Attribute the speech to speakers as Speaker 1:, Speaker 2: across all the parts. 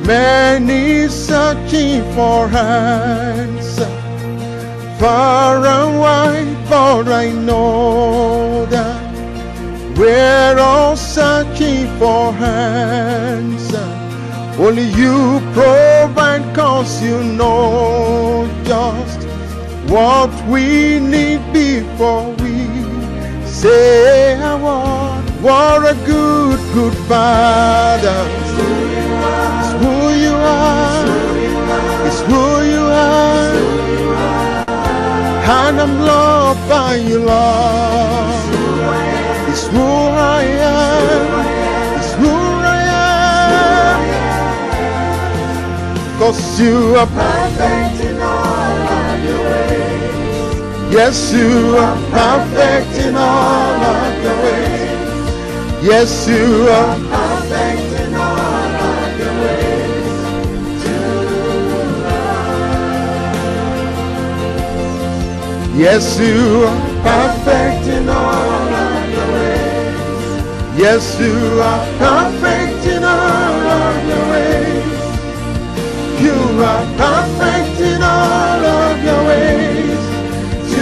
Speaker 1: Many searching for answer far and wide, but I know that we're all searching for answer. Only you provide, 'cause you know just what we need before we say a word. What a good, good Father. It's who you are. It's who you are. And I'm loved by you, Lord. It's who I am. It's who I am. 'Cause you are perfect in all of your ways. Yes, you are perfect in all of your ways. Yes, you are perfect in all of your ways. Yes, you are perfect in all of your ways. Yes, you are perfect in all of your ways. You are perfect in all of your ways to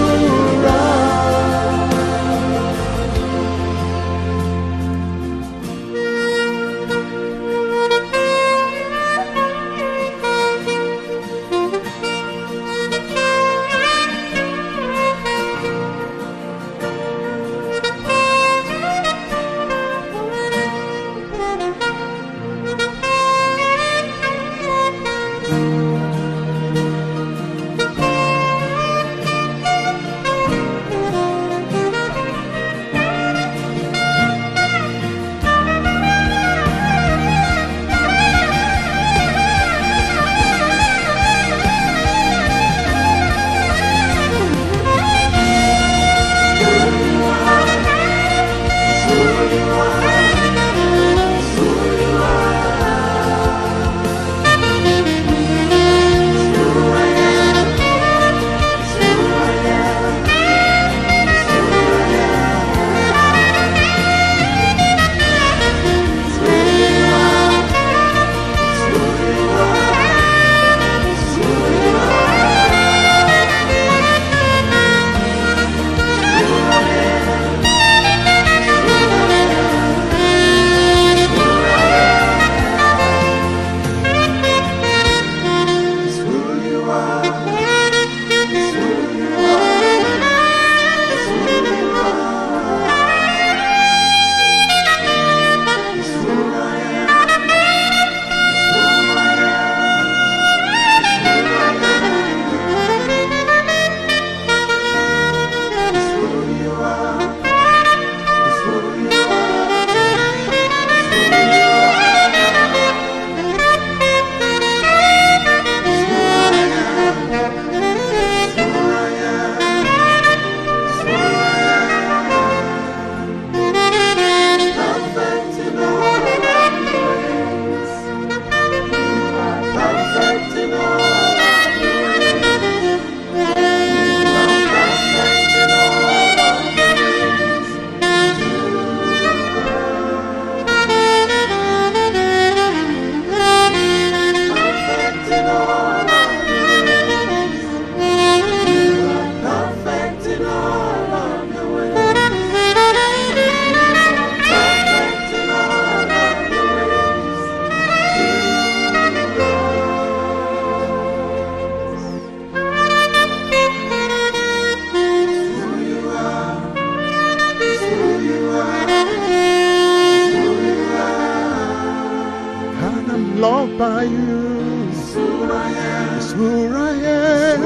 Speaker 1: loved by you. It's who I am. It's who I am.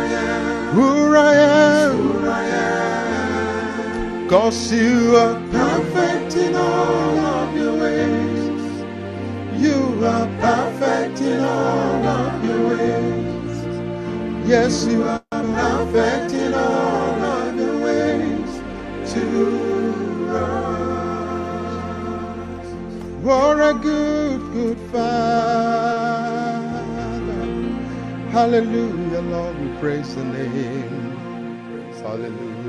Speaker 1: Who I am. Who I am. 'Cause you are perfect in all of your ways. You are perfect in all of your ways. Yes, you are perfect in all of your ways to us. What a good, good Father. Hallelujah, Lord, we praise the name. Hallelujah.